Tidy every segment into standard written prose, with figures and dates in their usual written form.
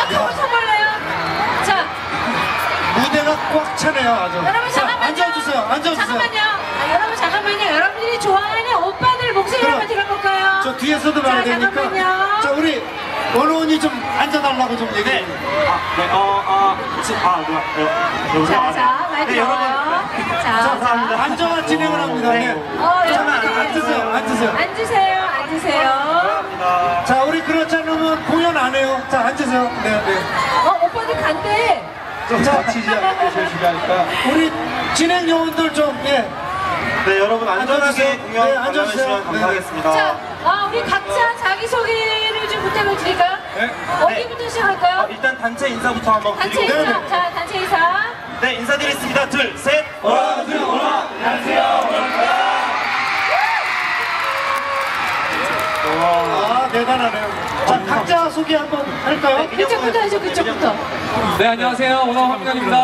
한번 쳐볼래요? 자, 무대가 꽉 차네요, 아주. 여러분 잠깐만요. 앉아주세요, 앉아주세요. 잠깐만요. 여러분 잠깐만요. 여러분들이 좋아하는 오빠들 목소리 한번 들어볼까요? 저 뒤에서도 봐야 되니까. 잠깐만요. 자, 우리 원호원이 좀 앉아달라고 좀 얘기해. 자, 많이 들어요. 자, 앉아만 진행을 합니다. 네. 여러분들 앉으세요, 앉으세요. 앉으세요. 자, 우리 그렇지 않으면 공연 안 해요. 자, 앉으세요. 네, 네. 오빠들 간대. 자, 지지하니까. 우리 진행 요원들 좀, 예. 네, 여러분 안전하게 공연 관람해주시면 감사하겠습니다. 자, 우리 각자 자기소개를 좀 부탁을 드릴까요? 네. 어디부터 시작할까요? 일단 단체 인사부터 한번 단체 드리고. 인사. 자, 단체 인사. 네, 인사드리겠습니다. 둘, 셋. 아, 대단하네요. 자, 각자 소개 한번 할까요? 그쪽부터 하죠, 그쪽부터. 네, 안녕하세요. 원어 황민현입니다.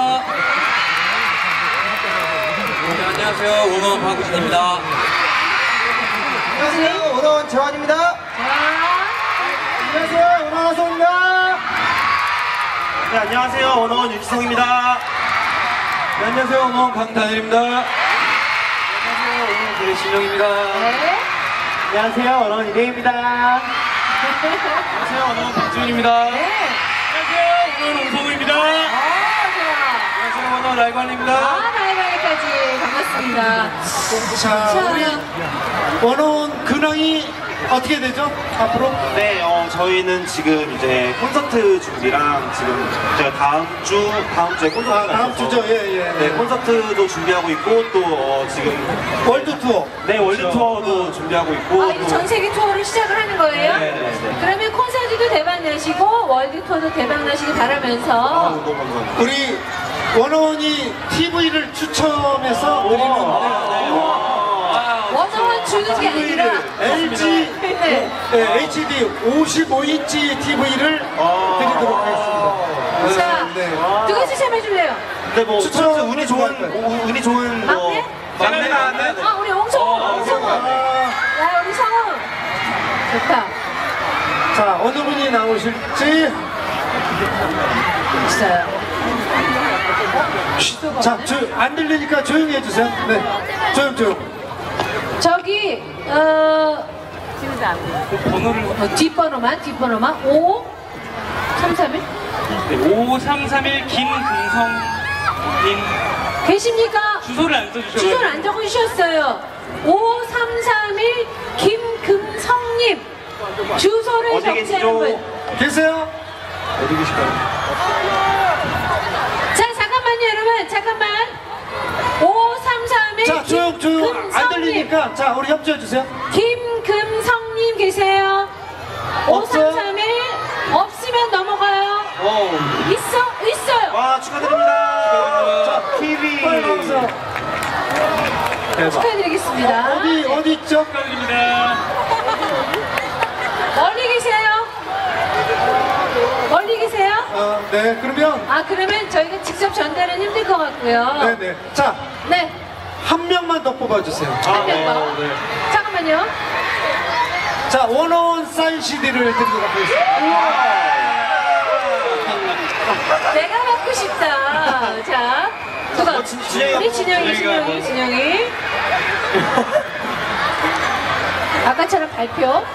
네, 안녕하세요. 원어 박우진입니다. 안녕하세요, 원어원 재환입니다. 자, 안녕하세요, 원어원 하성입니다. 네, 안녕하세요. 원어원 윤지성입니다. 네, 안녕하세요. 원어 강다일입니다. 안녕하세요. 원어 배신영입니다. 네. 안녕하세요, 원어원 이대입니다. 안녕하세요. 원어 박지훈입니다. 네. 안녕하세요. 원어 홍성우입니다. 좋아. 안녕하세요. 원어 라이관입니다. 라이벌까지 반갑습니다. 자, 우리 원어원 근황이 어떻게 되죠? 앞으로? 네, 저희는 지금 이제 콘서트 준비랑 지금 제가 다음 주에 콘서트가 다음 있어서 주죠, 예, 예. 네, 콘서트도 준비하고 있고 또 지금 월드 투어. 네, 월드 투어도 준비하고 있고 이제 전 세계 투어를 시작을 하는 거예요? 네. 그러면 콘서트도 대박 나시고 월드 투어도 대박 나시길 바라면서 너무 감사합니다. 우리 원어원이 TV를 추첨해서 드리는 원어원 주는 게 아니라 LG 네. HD 55인치 TV를 드리도록 하겠습니다. 자, 네. 누가 추첨해줄래요? 네, 뭐 추천 운이 좋은 막내? 막내가 우리 옹성우. 야, 우리 성우. 좋다. 자, 어느 분이 나오실지. 있어요. 자, 안 들리니까 조용히 해주세요. 네, 조용. 저기 뒷번호만 5 3 3 1 네, 5331 김금성님. 계십니까? 주소를 안 써주셔가지고. 주소를 안 적으셨어요. 5331 김금성님 주소를 어디 적지 계시죠? 않은 분. 계세요? 어디 계실까요? 자, 잠깐만요, 여러분. 잠깐만. 5331 자, 조용. 안 김금성님. 들리니까. 자, 우리 협조해주세요. 김금성님 계세요? 없어요? 5331 없으면 넘어가요. 있어요. 와, 축하드립니다. 자, TV. 빨리 나오세요. 축하드리겠습니다. 어디 있죠? 축하드립니다. 멀리 계세요? 네, 그러면. 그러면 저희가 직접 전달은 힘들 것 같고요. 네네. 자, 네. 한 명만 더 뽑아주세요. 한 명 더. 네. 잠깐만요. 자, 원어원 사인 CD를 드리도록 하겠습니다. 내가 받고 싶다. 자, 누가? 우리 진영이. 아까처럼 발표.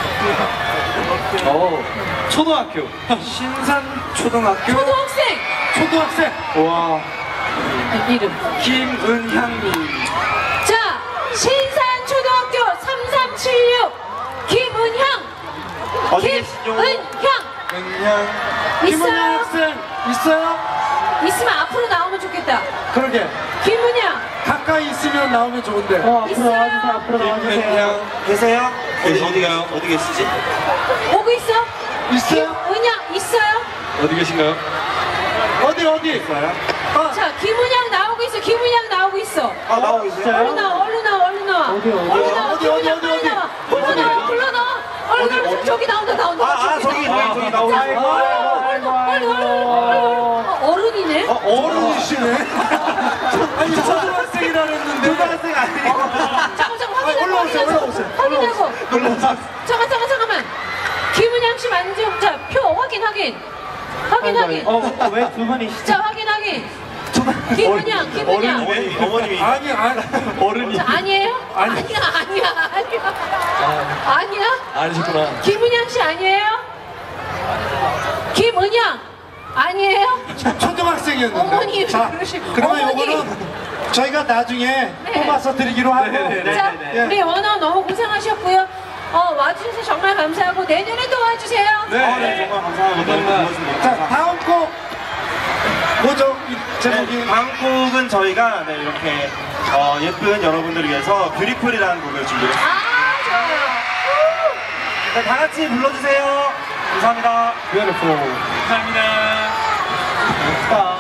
초등학교. 신산초등학교. 초등학생. 와. 이름. 김은향님. 자, 신산초등학교 3376 김은향. 어디 계시죠? 김은향. 김은영 있어요? 학생, 있어요? 있으면 앞으로 나오면 좋겠다. 그러게. 김은향. 가까이 있으면 나오면 좋은데. 있어요? 김은향 계세요? 어디 계시지? 오고 있어? 있어요? 김은향 있어요? 어디 계신가요? 어디? 있어요? 자, 김은향 나오고 있어. 김은향 나오고 있어. 나오고 있어요? 얼른 나와. 어디? 김은향 빨리 나와. 불러 나와. 얼른 저기 나온다. 저기 나오고 어른이네. 어른이시네. 아니, 초등학생이라 그랬는데. 초등학생 아니에요? 잠깐 올라오세요. 확인하고. 잠깐만. 김은향 씨 맞는지 자, 표 확인. 확인. 왜 두 분이 자, 확인. 김은영. 어머님이 아니 어른이. 자, 아니에요? 아니. 아니야. 아니셨구나. 김은영 씨 아니에요? 김은영 아니에요? 초등학생이었는데. 어머니 자, 그러시고. 그러면 어머니. 이거는 저희가 나중에 뽑아서 드리기로 하고. 자, 예. 우리 원어 너무 고생하셨고요. 와주셔서 정말 감사하고 내년에 또 와주세요. 네, 정말 감사하고 너무 고맙습니다. 자, 다음 곡 뭐죠? 이 제목이. 다음 곡은 저희가 이렇게 예쁜 여러분들을 위해서 뷰티풀이라는 곡을 준비했습니다. 좋아요. 네, 다 같이 불러주세요. 감사합니다. Beautiful. 감사합니다.